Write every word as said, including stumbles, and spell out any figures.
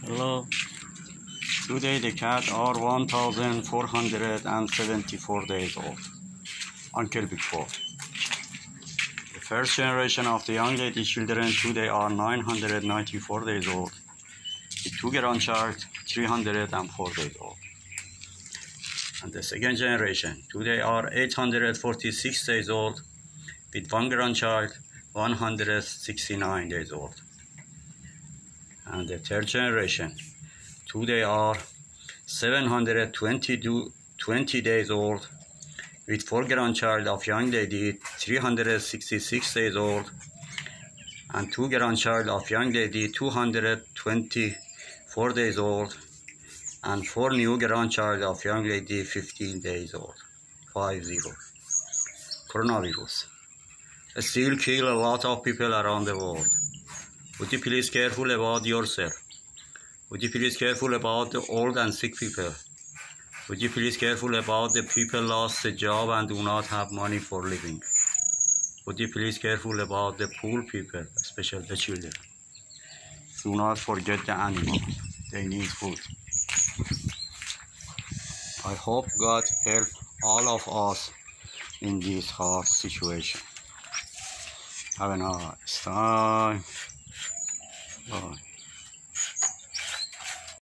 Hello. Today the cats are one thousand four hundred seventy-four days old. Uncle Big Four. The first generation of the young lady children today are nine hundred ninety-four days old. The two grandchildren three hundred four days old. And the second generation today are eight hundred forty-six days old, with one grandchild one hundred sixty-nine days old. And the third generation today are seven hundred twenty days old, with four grandchild of young lady three hundred sixty-six days old, and two grandchild of young lady two hundred twenty-four days old, and four new grandchild of young lady fifteen days old. Five zero. Coronavirus still kill a lot of people around the world. Would you please careful about yourself? Would you please careful about the old and sick people? Would you please careful about the people lost the job and do not have money for living? Would you please careful about the poor people, especially the children? Do not forget the animals. They need food. I hope God help all of us in this hard situation. Have a nice time. Bye.